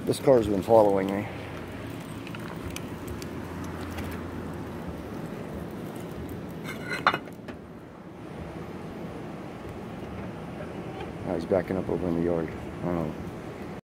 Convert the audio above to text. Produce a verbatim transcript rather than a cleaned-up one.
This car's been following me. Now he's backing up over in the yard. I don't know.